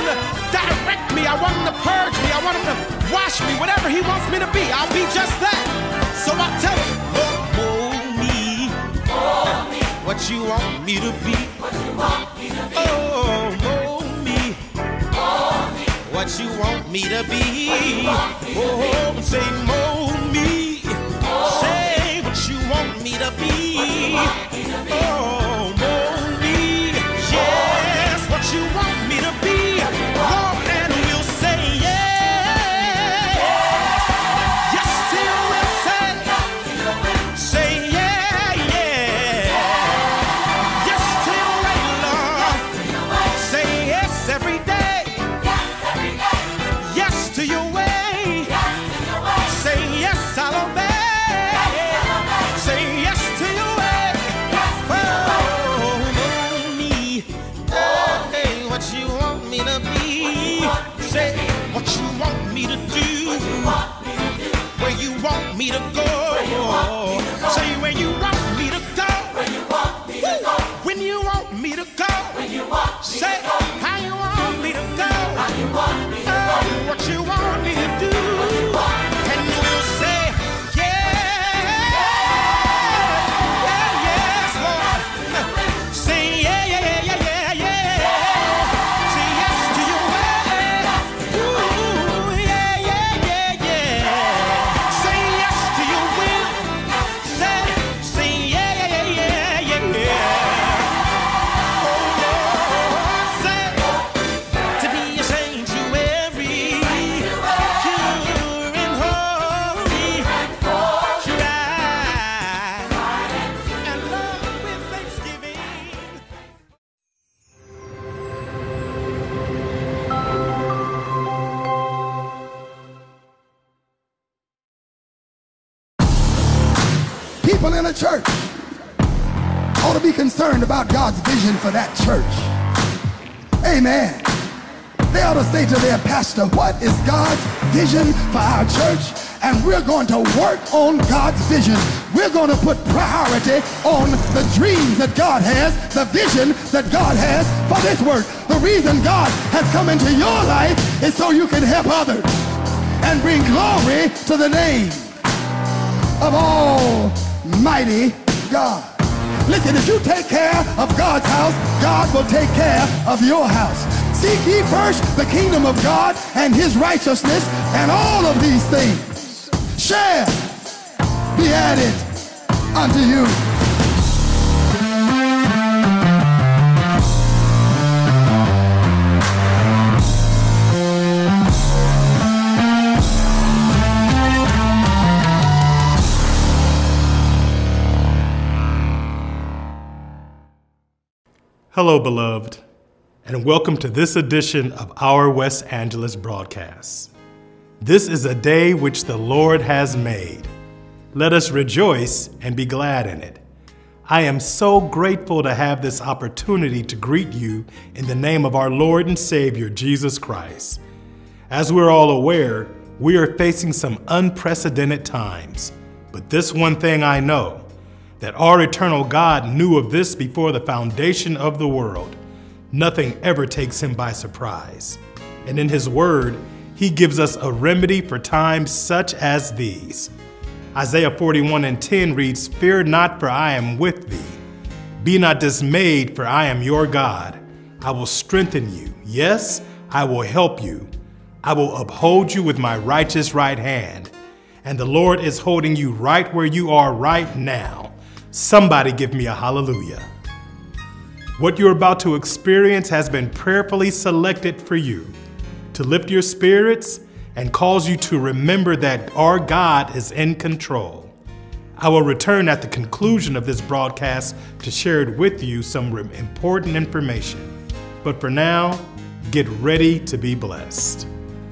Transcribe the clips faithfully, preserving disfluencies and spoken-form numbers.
him to direct me. I want him to purge me. I want him to wash me. Whatever he wants me to be, I'll be just that. So I tell him, Lord, mold me. Mold me. What you want me to be. What you want me to be. Oh, mold me. Mold me. What you want me to be. Oh, say mold me. Mold say what you want me to be. Oh, mold me. Yes, what you want me to be. Lord, and we'll say yes. Yes to your will, say. Say yeah, yeah. Yes to your way, Lord. Say yes every day. Yes to your way. Say yes, I'll obey. Say yes to your way. Oh, mold me. Oh, hey, what you want me to be. Say what you want me to do. Where you want me to go. Say where you want me to go. When you want me to go. Say how you want me to go. Oh, what you want me to do. And we'll say yeah, yeah, yes, Lord. Say yeah, yeah, yeah, yeah, yeah. Say yes to your way. Ooh, yeah, yeah, yeah, yeah. Say yes to your will. Say, say yeah, yeah, yeah, yeah, yeah. Oh Lord, say to be a sanctuary, pure and holy, tried and loved with thanksgiving. People in a church ought to be concerned about God's vision for that church. Amen. They ought to say to their pastor, what is God's vision for our church? And we're going to work on God's vision. We're going to put priority on the dreams that God has, the vision that God has for this work. The reason God has come into your life is so you can help others and bring glory to the name of Almighty God. Listen, if you take care of God's house, God will take care of your house. Seek ye first the kingdom of God and his righteousness, and all of these things shall be added unto you. Hello, beloved, and welcome to this edition of our West Angeles broadcast. This is a day which the Lord has made. Let us rejoice and be glad in it. I am so grateful to have this opportunity to greet you in the name of our Lord and Savior, Jesus Christ. As we're all aware, we are facing some unprecedented times, but this one thing I know, that our eternal God knew of this before the foundation of the world. Nothing ever takes him by surprise. And in his word, he gives us a remedy for times such as these. Isaiah forty-one and ten reads, "Fear not, for I am with thee. Be not dismayed, for I am your God. I will strengthen you. Yes, I will help you. I will uphold you with my righteous right hand." And the Lord is holding you right where you are right now. Somebody give me a hallelujah. What you're about to experience has been prayerfully selected for you to lift your spirits and cause you to remember that our God is in control. I will return at the conclusion of this broadcast to share with you some important information. But for now, get ready to be blessed.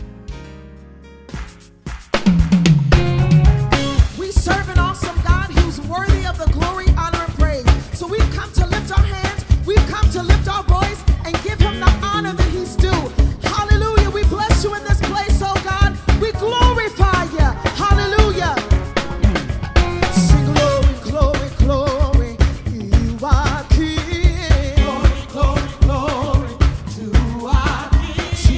We serve an awesome God who's worthy of the glory, honor, and praise. So we've come to lift our hands, we've come to lift our voice, and give him the honor that he's due. Hallelujah. We bless you in this place, oh God. We glorify you. Hallelujah. Sing glory, glory, glory. You are King. Glory, glory, glory to our King.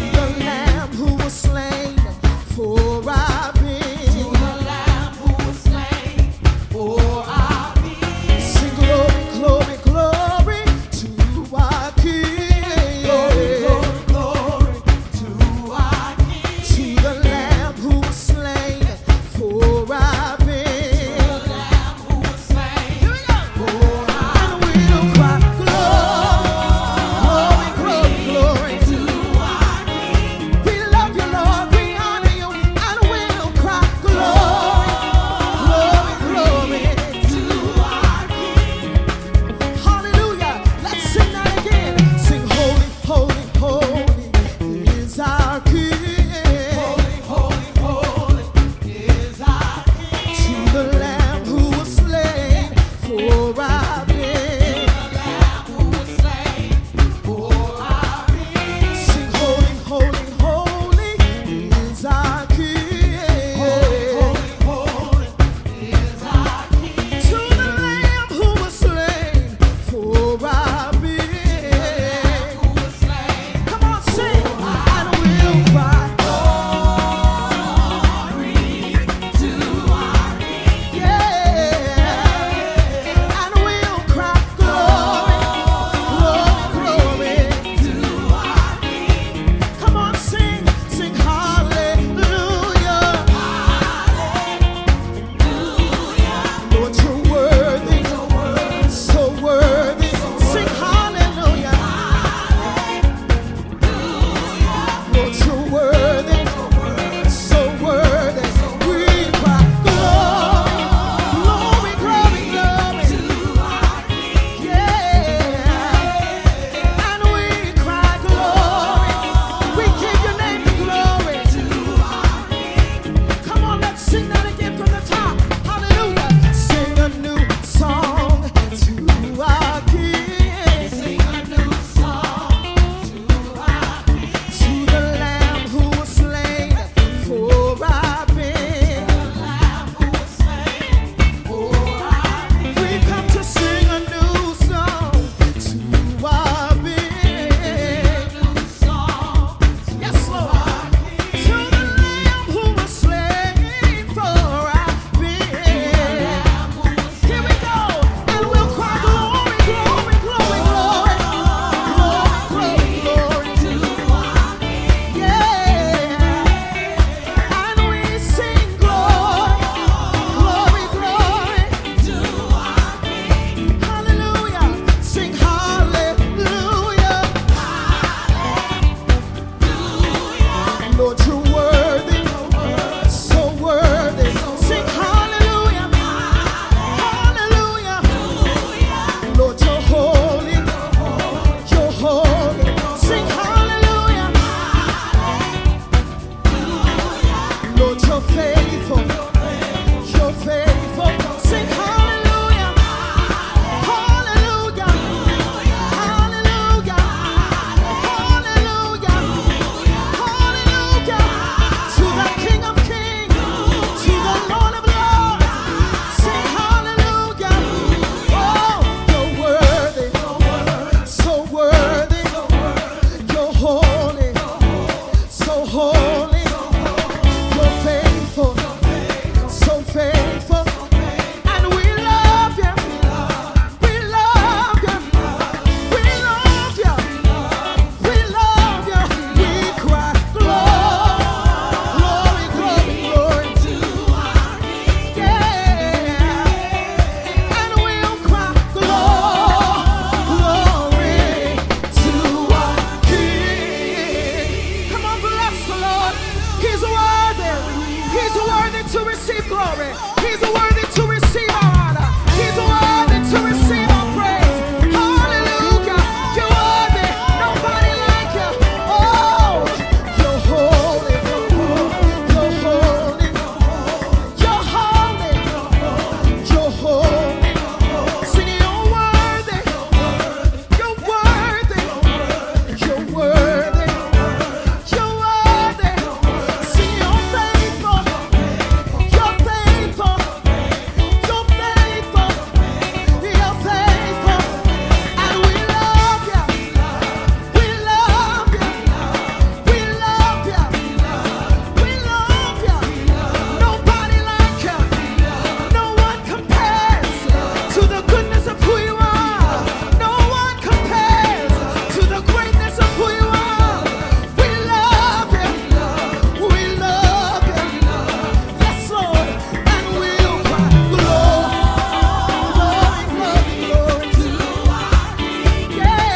He's worthy to receive our honor. He's worthy to receive our praise. Hallelujah. You're worthy. Nobody like you. Oh, you're holy. You're holy. You're holy. You're holy. Sing it, you're worthy. You're worthy. You're worthy. You're worthy. Sing it, you're faithful. You're faithful. You're faithful. You're faithful. And we love you. We love you. We love you. We love you. Nobody like you. No one compares to the goodness of who you are. No one compares to the greatness of who you are. We love you. We love you. Yes, Lord. And we'll cry glory, glory, glory to our King.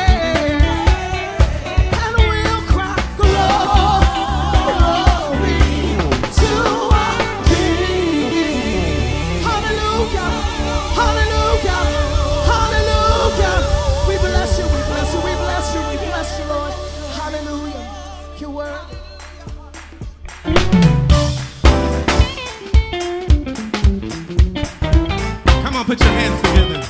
Yeah. And we'll cry glory to our King. Hallelujah. Hallelujah. Hallelujah. We bless you. We bless you. We bless you. We bless you, Lord. Hallelujah. Your word. Come on, put your hands together.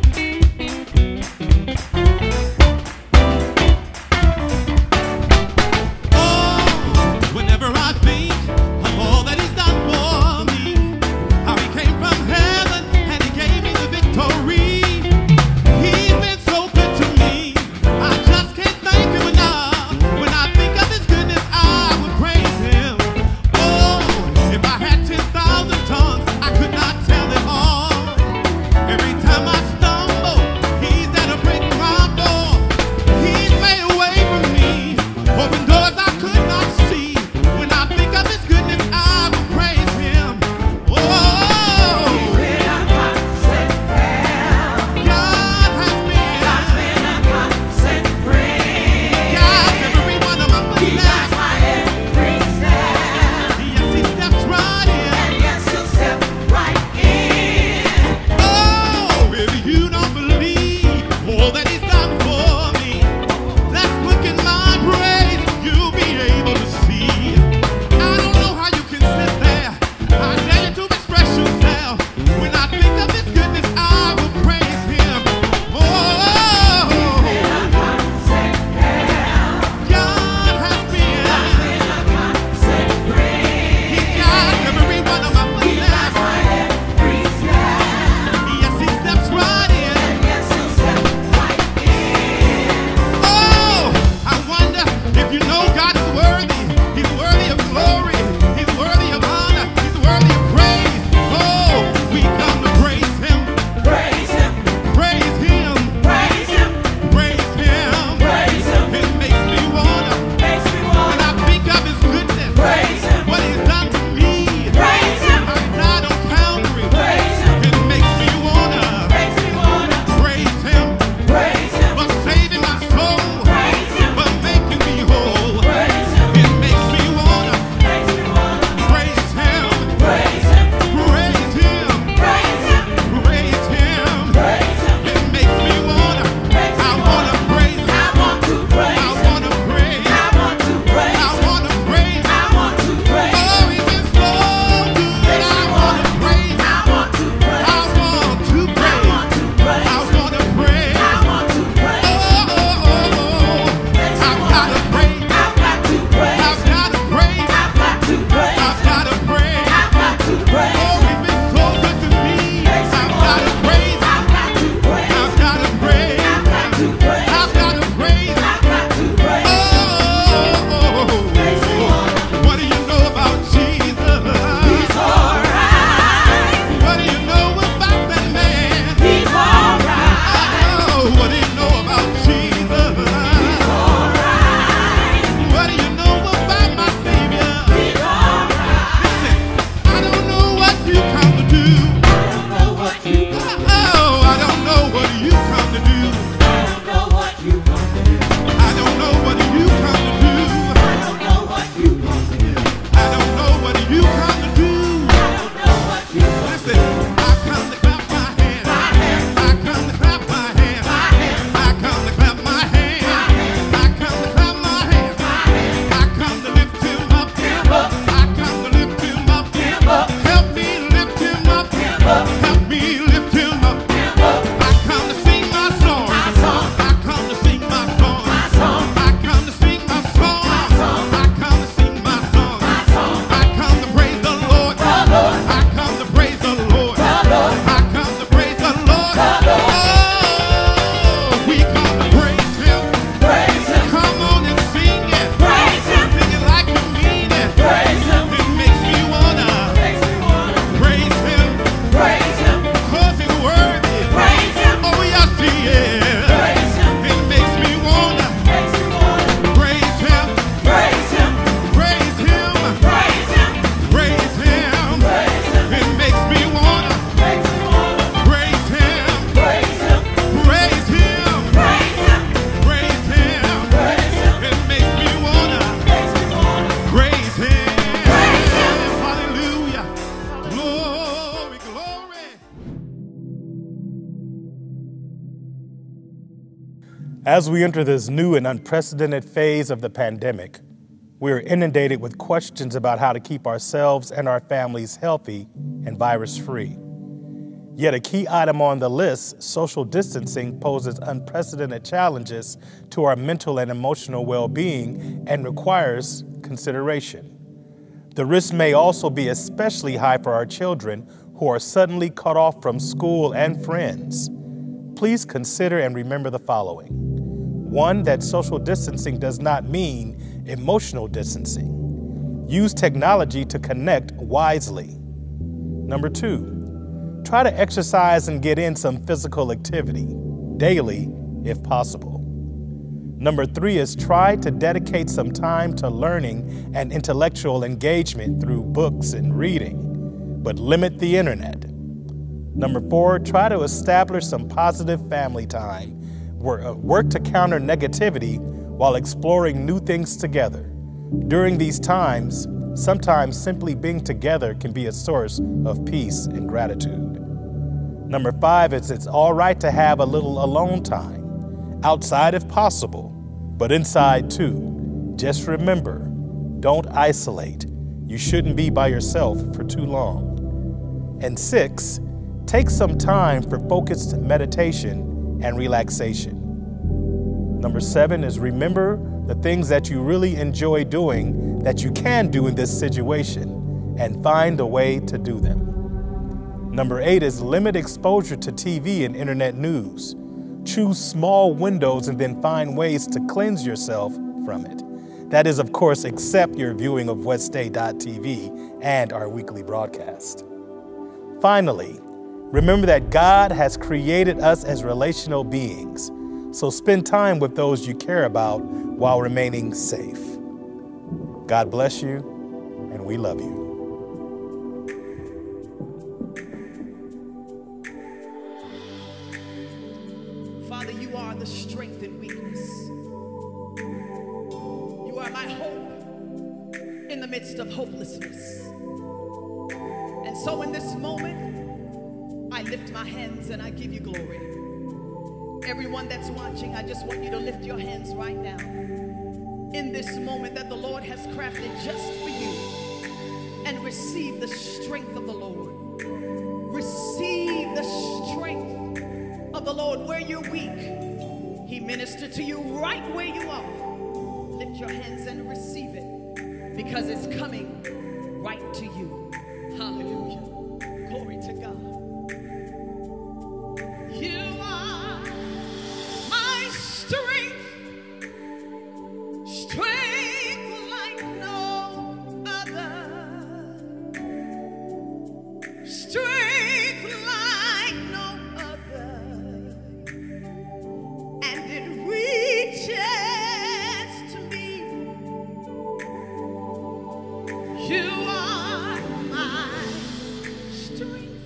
Oh, whenever I think of all that He's done for me, how He came from heaven and He gave me the victory. He's been so good to me. I just can't thank Him enough. When I think of His goodness, I As we enter this new and unprecedented phase of the pandemic, we are inundated with questions about how to keep ourselves and our families healthy and virus-free. Yet a key item on the list, social distancing, poses unprecedented challenges to our mental and emotional well-being and requires consideration. The risk may also be especially high for our children who are suddenly cut off from school and friends. Please consider and remember the following. One, that social distancing does not mean emotional distancing. Use technology to connect wisely. Number two, try to exercise and get in some physical activity daily if possible. Number three is try to dedicate some time to learning and intellectual engagement through books and reading, but limit the internet. Number four, try to establish some positive family time. Work to counter negativity while exploring new things together. During these times, sometimes simply being together can be a source of peace and gratitude. Number five is it's all right to have a little alone time, outside if possible, but inside too. Just remember, don't isolate. You shouldn't be by yourself for too long. And six, take some time for focused meditation and relaxation. Number seven is remember the things that you really enjoy doing that you can do in this situation and find a way to do them. Number eight is limit exposure to T V and internet news. Choose small windows and then find ways to cleanse yourself from it. That is, of course, except your viewing of westday dot t v and our weekly broadcast. Finally, remember that God has created us as relational beings, so spend time with those you care about while remaining safe. God bless you, and we love you. Father, you are the strength in weakness. You are my hope in the midst of hopelessness. And so in this moment, I lift my hands and I give you glory. Everyone that's watching, I just want you to lift your hands right now. In this moment that the Lord has crafted just for you, and receive the strength of the Lord. Receive the strength of the Lord. Where you're weak, He ministered to you right where you are. Lift your hands and receive it, because it's coming right to you. Hallelujah. Glory to God. You are my strength, strength like no other, strength like no other, and it reaches to me. You are my strength,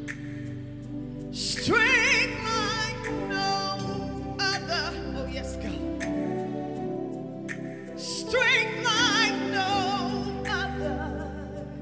strength like no other. Oh yes, God. Strength like no other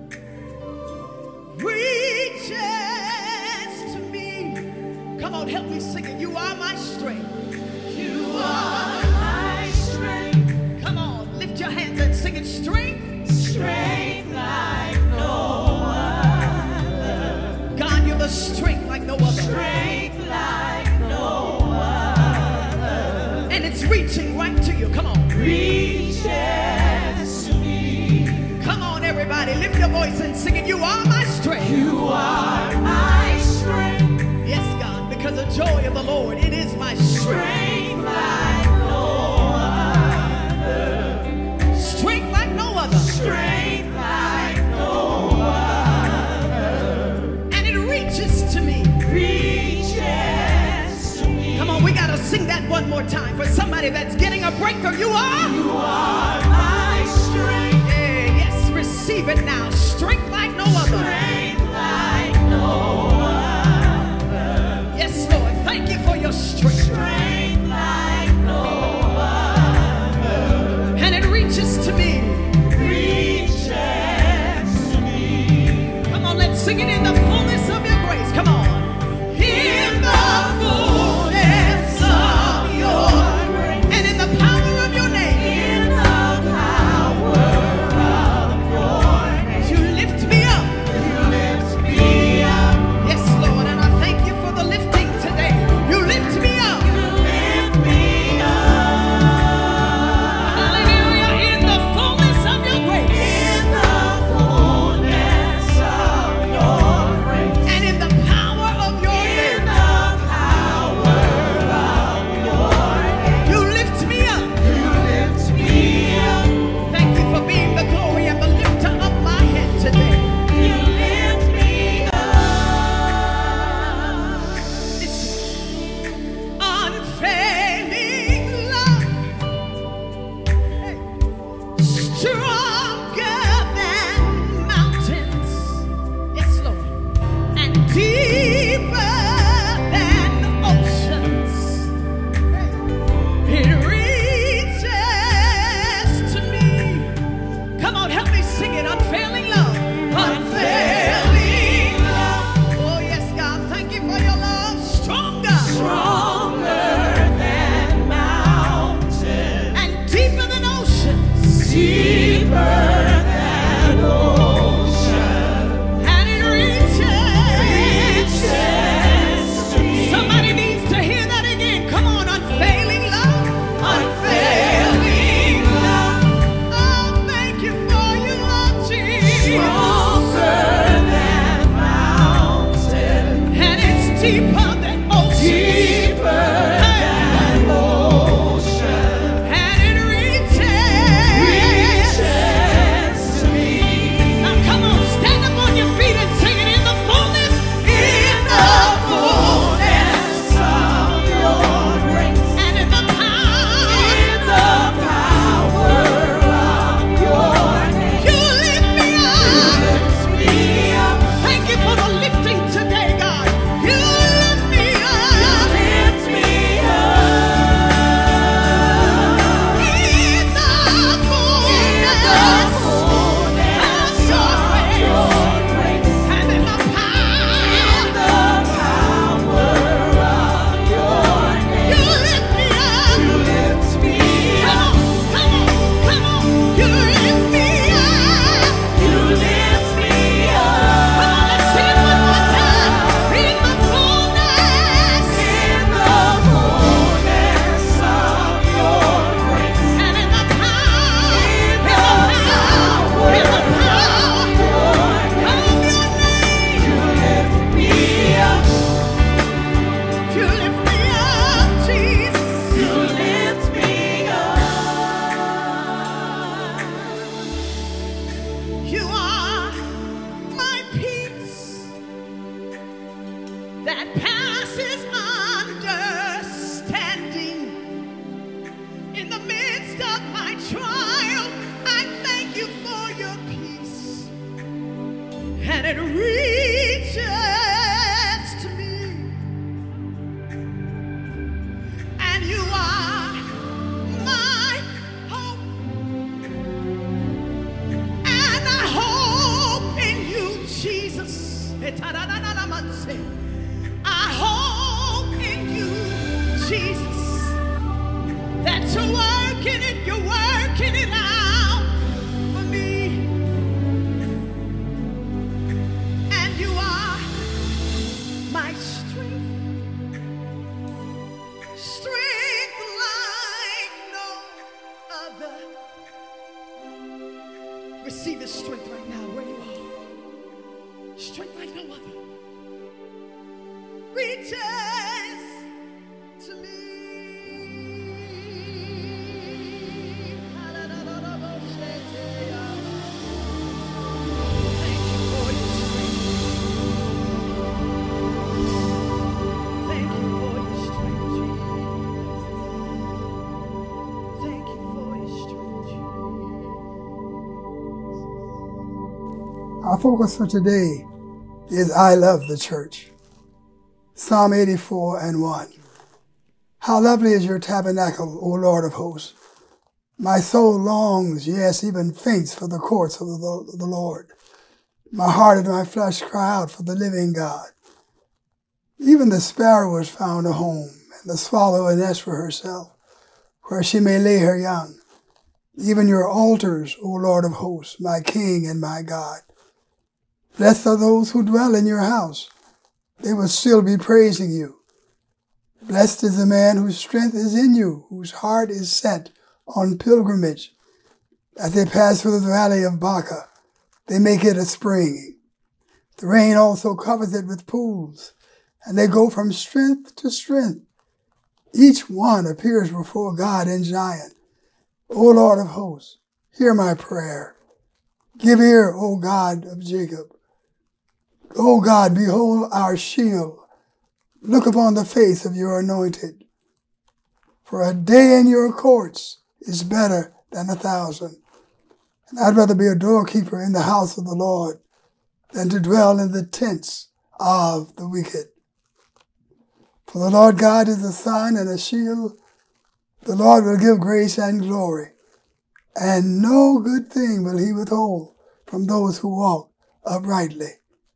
reaches to me. Come on, help me sing it. You are my strength. You are my strength. Come on, lift your hands and sing it. Strength, strength like no other. God, you're the strength like no other. Strength like no other. And it's reaching right to you. Come on. Reaches to me. Come on, everybody, lift your voice and sing it. You are my strength. You are my strength. Yes, God, because the joy of the Lord, it is my strength like no other. Strength like no other. Strength like no other. And it reaches to me. Reaches to me. Come on, we gotta sing that one more time for somebody that's getting a breakthrough. You are. You are my strength. Yeah, yes, receive it now. Strength like no other. Strength like no other. Yes, Lord, thank you for your strength. Strength like no other. And it reaches to me. Reaches to me. Come on, let's sing it in the fullness of your grace. Come on. In the fullness of your grace. stronger than mountains. Yes, Lord. And deeper than oceans. It reaches to me. Come on, help me sing it. Unfailing love. Unfailing love. Oh, yes, God. Thank you for your love. Stronger. Stronger than mountains. And deeper than oceans. Deeper than oceans. And it reaches. Reaches to me. Somebody needs to hear that again. Come on. Unfailing love. Unfailing love. Oh, thank you for your love, Jesus. Stronger than mountains. And it's deeper than ocean. Deeper than ocean. And it reaches. Reaches to me. Now come on, stand up on your feet and sing it in the fullness. In the fullness of your grace. And in the power. In the power of your name. You lift me up. You lift me up. Thank you for the lifting today, God. You lift me up. You lift me up. In the fullness of your grace. And in the power. In the power of your name. You lift me up. You lift me up. Come on, come on, come on. You lift me up. You lift me up. Come on, let's sing it one more time. In the fullness. In the fullness of your grace. And in the power. In the power. In the power of your name. You lift me up. You lift me up, Jesus. You lift me up. You are my peace that passes understanding. In the midst of my trial, I thank you for your peace. And it reaches to me. And you are my hope. And I hope in you, Jesus. I hope in you, Jesus. That you're working it, you're working it out for me. And you are my strength. Strength like no other. Receive the strength right now where you are. Strength like no other. Reaches to me. Thank you for your strength. Thank you for your strength, Jesus. Thank you for your strength, Jesus. Our focus for today is I love the church. Psalm eighty-four and one. How lovely is your tabernacle, O Lord of hosts. My soul longs, yes, even faints for the courts of the, of the Lord. My heart and my flesh cry out for the living God. Even the sparrow has found a home, and the swallow a nest for herself, where she may lay her young. Even your altars, O Lord of hosts, my King and my God. Blessed are those who dwell in your house. They will still be praising you. Blessed is the man whose strength is in you, whose heart is set on pilgrimage. As they pass through the valley of Baca, they make it a spring. The rain also covers it with pools, and they go from strength to strength. Each one appears before God in Zion. O Lord of hosts, hear my prayer. Give ear, O God of Jacob. O God, behold our shield. Look upon the face of your anointed. For a day in your courts is better than a thousand. And I'd rather be a doorkeeper in the house of the Lord than to dwell in the tents of the wicked. For the Lord God is a sun and a shield. The Lord will give grace and glory, and no good thing will he withhold from those who walk uprightly.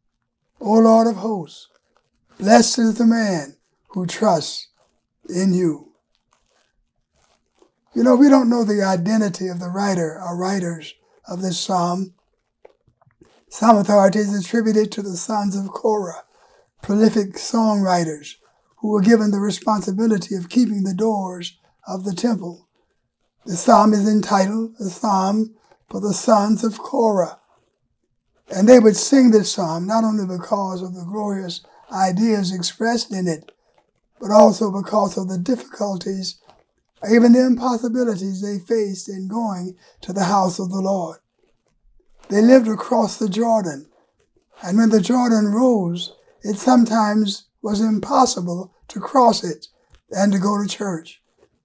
O Lord of hosts, blessed is the man who trusts in you. You know, we don't know the identity of the writer or writers of this psalm. Some authorities attribute it to the sons of Korah, prolific songwriters who were given the responsibility of keeping the doors of the temple. The psalm is entitled the Psalm for the Sons of Korah. And they would sing this psalm not only because of the glorious ideas expressed in it, but also because of the difficulties, even the impossibilities they faced in going to the house of the Lord. They lived across the Jordan, and when the Jordan rose, it sometimes was impossible to cross it and to go to church.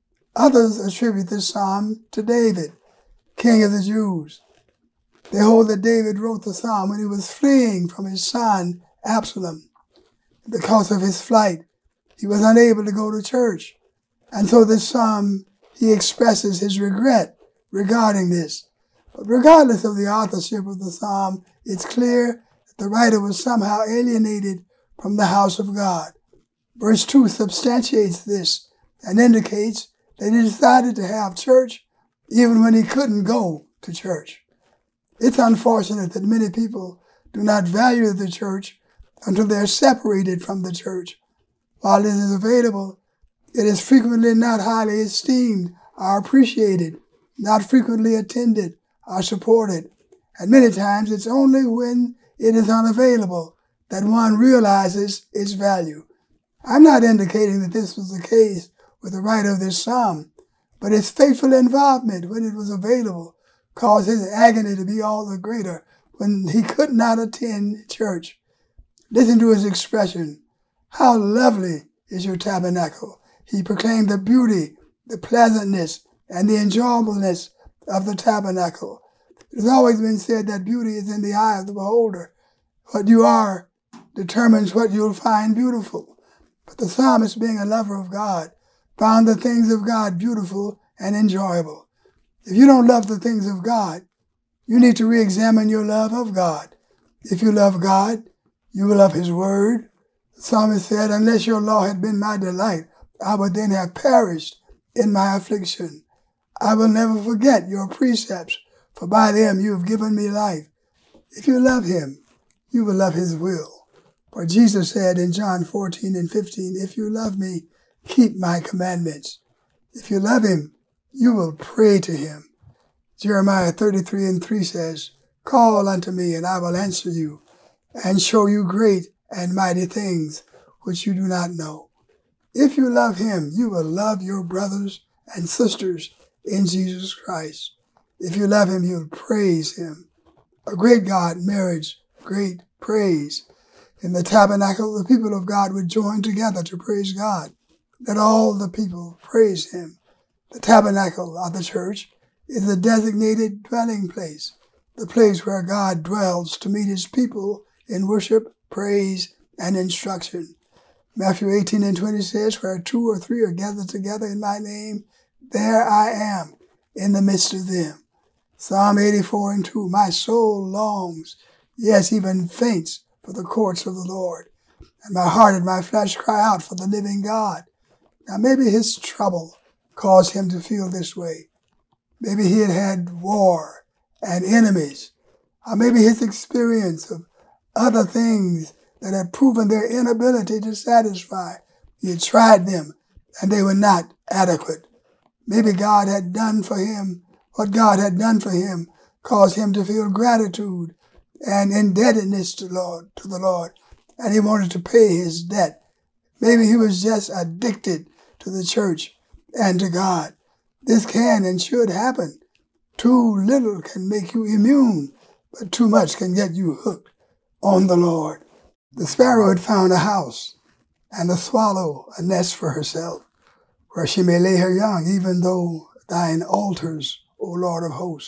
Others attribute this psalm to David, king of the Jews. They hold that David wrote the psalm when he was fleeing from his son Absalom. Because of his flight, he was unable to go to church. And so this psalm, he expresses his regret regarding this. But regardless of the authorship of the psalm, it's clear that the writer was somehow alienated from the house of God. Verse two substantiates this and indicates that he decided to have church even when he couldn't go to church. It's unfortunate that many people do not value the church until they're separated from the church. While it is available, it is frequently not highly esteemed or appreciated, not frequently attended or supported. And many times it's only when it is unavailable that one realizes its value. I'm not indicating that this was the case with the writer of this psalm, but his faithful involvement when it was available caused his agony to be all the greater when he could not attend church. Listen to his expression. How lovely is your tabernacle. He proclaimed the beauty, the pleasantness, and the enjoyableness of the tabernacle. It has always been said that beauty is in the eye of the beholder. What you are determines what you'll find beautiful. But the psalmist, being a lover of God, found the things of God beautiful and enjoyable. If you don't love the things of God, you need to re-examine your love of God. If you love God, you will love his word. The psalmist said, unless your law had been my delight, I would then have perished in my affliction. I will never forget your precepts, for by them you have given me life. If you love him, you will love his will. For Jesus said in John fourteen and fifteen, if you love me, keep my commandments. If you love him, you will pray to him. Jeremiah thirty-three and three says, call unto me, and I will answer you, and show you great and mighty things which you do not know. If you love him, you will love your brothers and sisters in Jesus Christ. If you love him, you'll praise him. A great God merits great praise. In the tabernacle, the people of God would join together to praise God. Let all the people praise him. The tabernacle of the church is the designated dwelling place, the place where God dwells to meet his people in worship, praise, and instruction. Matthew eighteen and twenty says, where two or three are gathered together in my name, there I am in the midst of them. Psalm eighty-four and two, my soul longs, yes, even faints for the courts of the Lord, and my heart and my flesh cry out for the living God. Now maybe his trouble caused him to feel this way. Maybe he had had war and enemies, or maybe his experience of other things that had proven their inability to satisfy. He had tried them, and they were not adequate. Maybe God had done for him what God had done for him caused him to feel gratitude and indebtedness to Lord, to the Lord, and he wanted to pay his debt. Maybe he was just addicted to the church and to God. This can and should happen. Too little can make you immune, but too much can get you hooked on the Lord. The sparrow had found a house, and the swallow a nest for herself, where she may lay her young, even though thine altars, O Lord of hosts,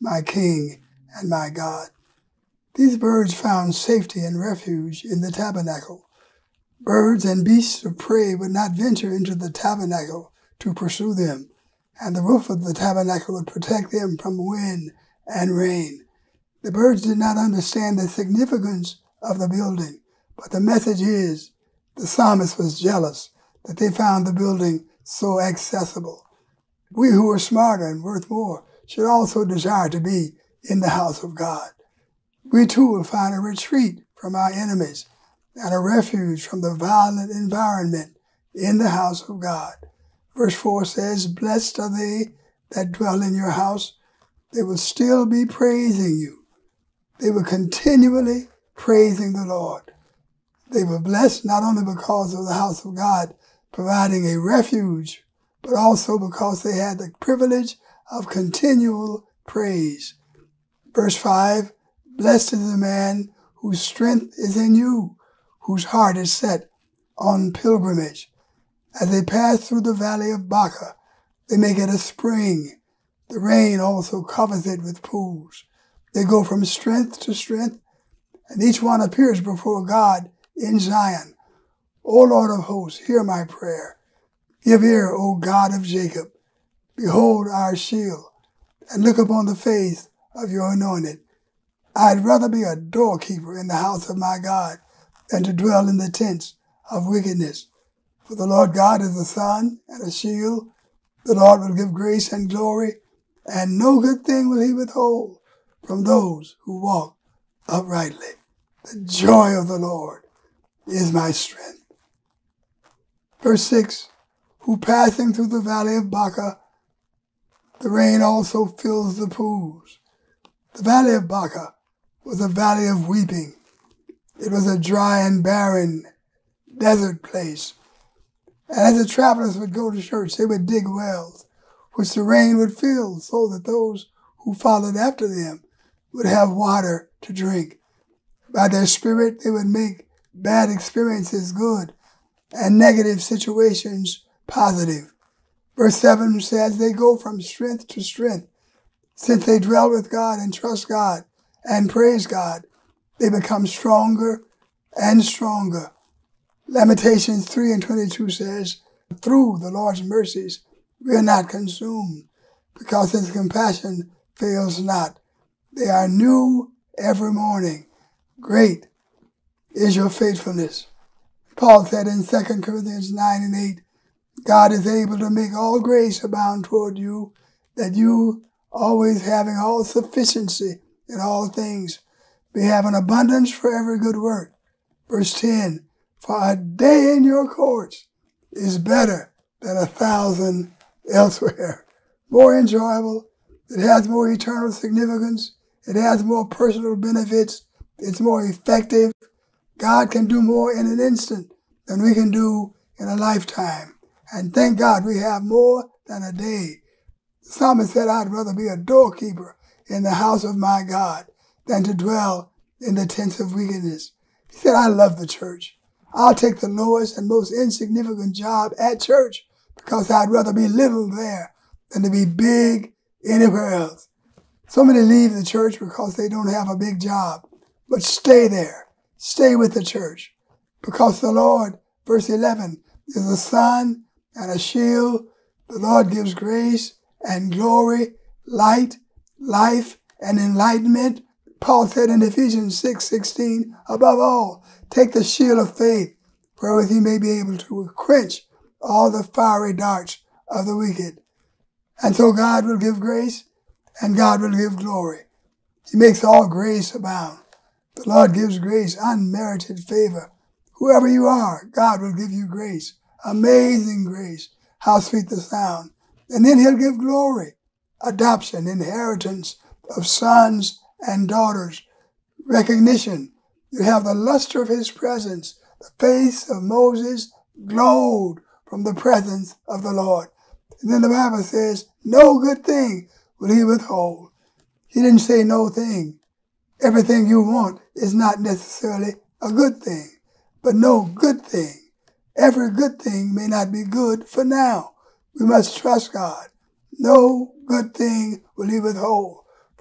my King and my God. These birds found safety and refuge in the tabernacle. Birds and beasts of prey would not venture into the tabernacle to pursue them, and the roof of the tabernacle would protect them from wind and rain. The birds did not understand the significance of the building, but the message is the psalmist was jealous that they found the building so accessible. We who are smarter and worth more should also desire to be in the house of God. We too will find a retreat from our enemies and a refuge from the violent environment in the house of God. Verse four says, "Blessed are they that dwell in your house. They will still be praising you. They were continually praising the Lord." They were blessed not only because of the house of God providing a refuge, but also because they had the privilege of continual praise. Verse five, "Blessed is the man whose strength is in you, whose heart is set on pilgrimage. As they pass through the valley of Baca, they make it a spring. The rain also covers it with pools. They go from strength to strength, and each one appears before God in Zion. O Lord of hosts, hear my prayer. Give ear, O God of Jacob. Behold our shield, and look upon the face of your anointed. I'd rather be a doorkeeper in the house of my God than to dwell in the tents of wickedness. For the Lord God is a sun and a shield. The Lord will give grace and glory, and no good thing will he withhold from those who walk uprightly. The joy of the Lord is my strength." Verse six, "Who passing through the valley of Baca, the rain also fills the pools." The valley of Baca was a valley of weeping. It was a dry and barren desert place. And as the travelers would go to church, they would dig wells, which the rain would fill so that those who followed after them would have water to drink. By their spirit, they would make bad experiences good and negative situations positive. Verse seven says they go from strength to strength. Since they dwell with God and trust God and praise God, they become stronger and stronger. Lamentations three and twenty-two says, "Through the Lord's mercies we are not consumed, because his compassion fails not. They are new every morning. Great is your faithfulness." Paul said in Second Corinthians nine and eight, "God is able to make all grace abound toward you, that you, always having all sufficiency in all things, may have an abundance for every good work." Verse ten, "For a day in your courts is better than a thousand elsewhere." More enjoyable. It has more eternal significance. It has more personal benefits. It's more effective. God can do more in an instant than we can do in a lifetime. And thank God we have more than a day. The psalmist said, "I'd rather be a doorkeeper in the house of my God than to dwell in the tents of wickedness." He said, "I love the church. I'll take the lowest and most insignificant job at church because I'd rather be little there than to be big anywhere else." So many leave the church because they don't have a big job. But stay there. Stay with the church. Because the Lord, verse eleven, is a sun and a shield. The Lord gives grace and glory, light, life, and enlightenment. Paul said in Ephesians six sixteen, "Above all, take the shield of faith, wherewith ye may be able to quench all the fiery darts of the wicked." And so God will give grace and God will give glory. He makes all grace abound. The Lord gives grace, unmerited favor. Whoever you are, God will give you grace. Amazing grace. How sweet the sound. And then he'll give glory, adoption, inheritance of sons and daughters, recognition. You have the luster of his presence. The face of Moses glowed from the presence of the Lord. And then the Bible says, no good thing will he withhold. He didn't say no thing. Everything you want is not necessarily a good thing, but no good thing. Every good thing may not be good for now. We must trust God. No good thing will he withhold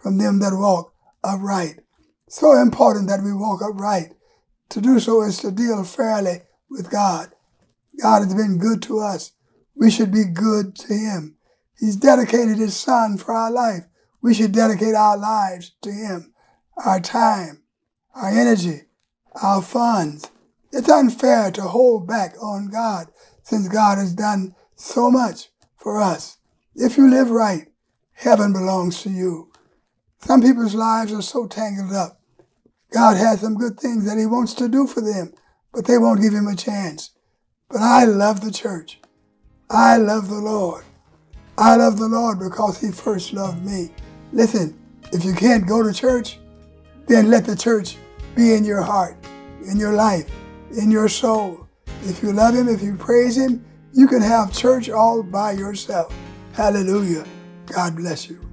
from them that walk upright. So important that we walk upright. To do so is to deal fairly with God. God has been good to us. We should be good to him. He's dedicated his son for our life. We should dedicate our lives to him, our time, our energy, our funds. It's unfair to hold back on God since God has done so much for us. If you live right, heaven belongs to you. Some people's lives are so tangled up. God has some good things that he wants to do for them, but they won't give him a chance. But I love the church. I love the Lord. I love the Lord because he first loved me. Listen, if you can't go to church, then let the church be in your heart, in your life, in your soul. If you love him, if you praise him, you can have church all by yourself. Hallelujah. God bless you.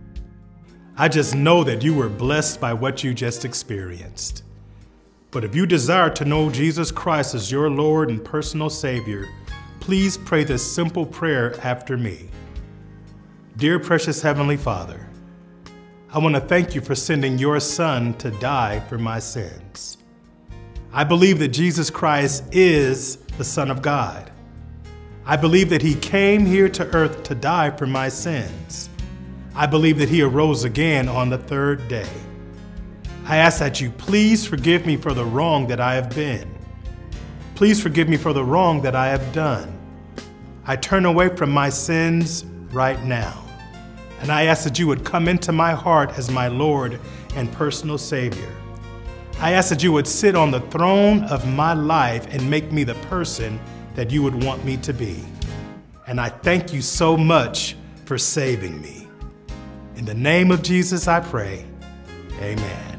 I just know that you were blessed by what you just experienced. But if you desire to know Jesus Christ as your Lord and personal Savior, please pray this simple prayer after me. Dear precious Heavenly Father, I want to thank you for sending your Son to die for my sins. I believe that Jesus Christ is the Son of God. I believe that he came here to earth to die for my sins. I believe that he arose again on the third day. I ask that you please forgive me for the wrong that I have been. Please forgive me for the wrong that I have done. I turn away from my sins right now. And I ask that you would come into my heart as my Lord and personal Savior. I ask that you would sit on the throne of my life and make me the person that you would want me to be. And I thank you so much for saving me. In the name of Jesus, I pray, amen.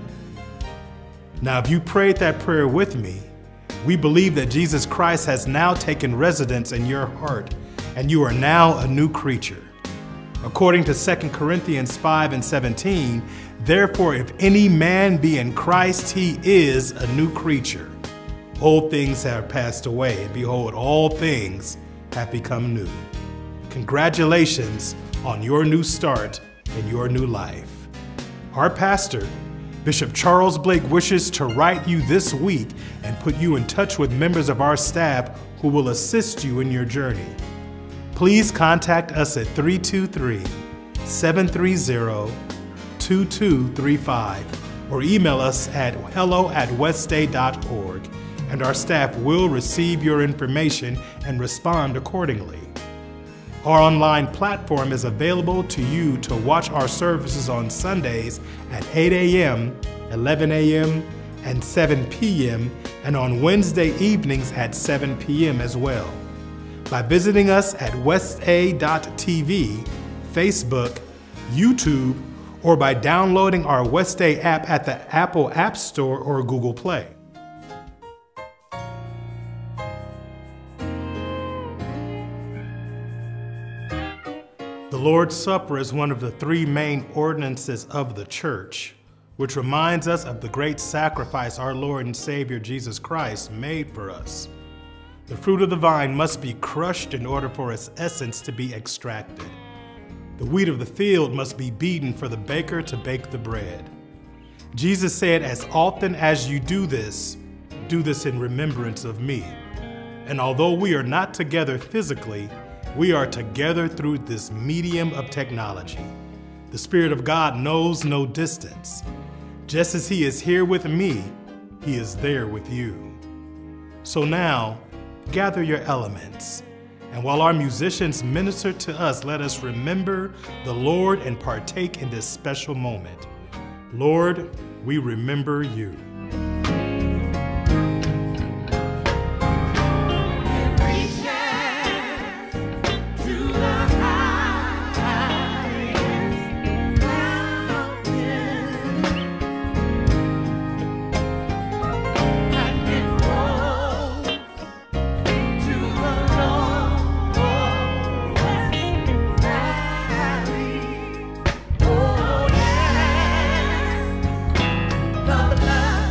Now, if you prayed that prayer with me, we believe that Jesus Christ has now taken residence in your heart, and you are now a new creature. According to Second Corinthians five and seventeen, therefore, if any man be in Christ, he is a new creature. Old things have passed away, and behold, all things have become new. Congratulations on your new start in your new life. Our pastor, Bishop Charles Blake, wishes to write you this week and put you in touch with members of our staff who will assist you in your journey. Please contact us at three two three, seven three zero, two two three five or email us at hello at westday dot org, and our staff will receive your information and respond accordingly. Our online platform is available to you to watch our services on Sundays at eight a m, eleven a m, and seven p m, and on Wednesday evenings at seven p m as well. By visiting us at westday dot t v, Facebook, YouTube, or by downloading our Westday app at the Apple App Store or Google Play. The Lord's Supper is one of the three main ordinances of the church, which reminds us of the great sacrifice our Lord and Savior Jesus Christ made for us. The fruit of the vine must be crushed in order for its essence to be extracted. The wheat of the field must be beaten for the baker to bake the bread. Jesus said, "As often as you do this, do this in remembrance of me." And although we are not together physically, we are together through this medium of technology. The Spirit of God knows no distance. Just as he is here with me, he is there with you. So now, gather your elements. And while our musicians minister to us, let us remember the Lord and partake in this special moment. Lord, we remember you. The blood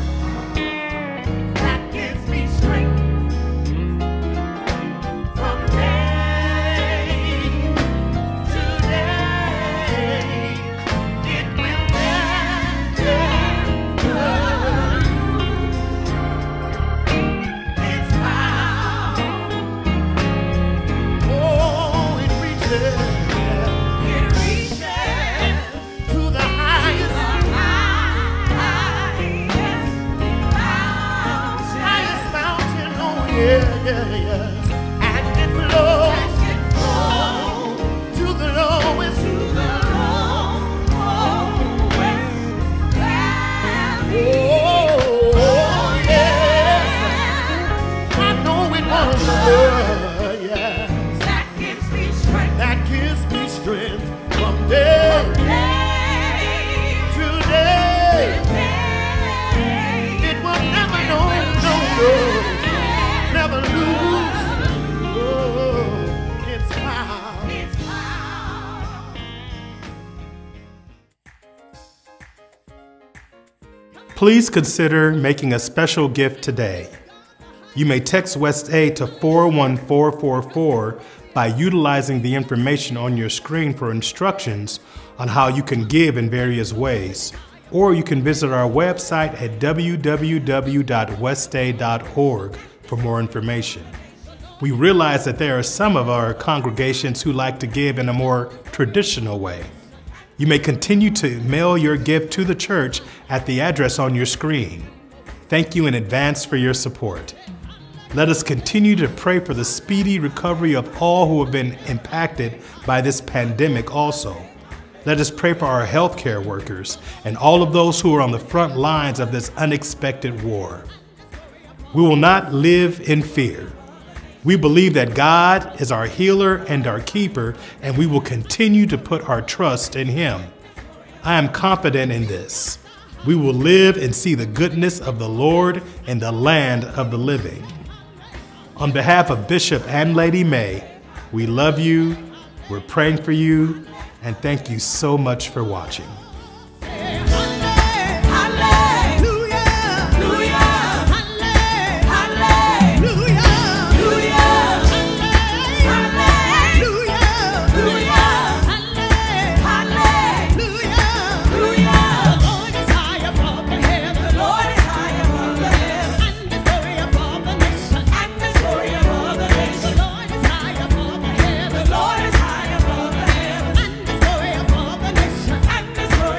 please consider making a special gift today. You may text West A to four one four four four by utilizing the information on your screen for instructions on how you can give in various ways, or you can visit our website at w w w dot west a dot org for more information. We realize that there are some of our congregations who like to give in a more traditional way. You may continue to mail your gift to the church at the address on your screen. Thank you in advance for your support. Let us continue to pray for the speedy recovery of all who have been impacted by this pandemic also. Let us pray for our healthcare workers and all of those who are on the front lines of this unexpected war. We will not live in fear. We believe that God is our healer and our keeper, and we will continue to put our trust in Him. I am confident in this. We will live and see the goodness of the Lord in the land of the living. On behalf of Bishop and Lady May, we love you, we're praying for you, and thank you so much for watching. Glory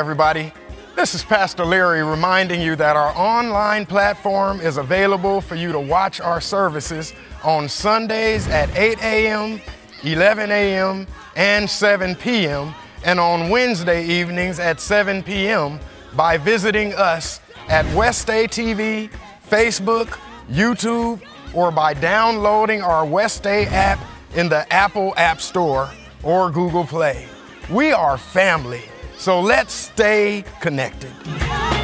everybody. This is Pastor Larry reminding you that our online platform is available for you to watch our services on Sundays at eight a m, eleven a m, and seven p m, and on Wednesday evenings at seven p m by visiting us at Westay T V, Facebook, YouTube, or by downloading our Westay app in the Apple App Store or Google Play. We are family, so let's stay connected.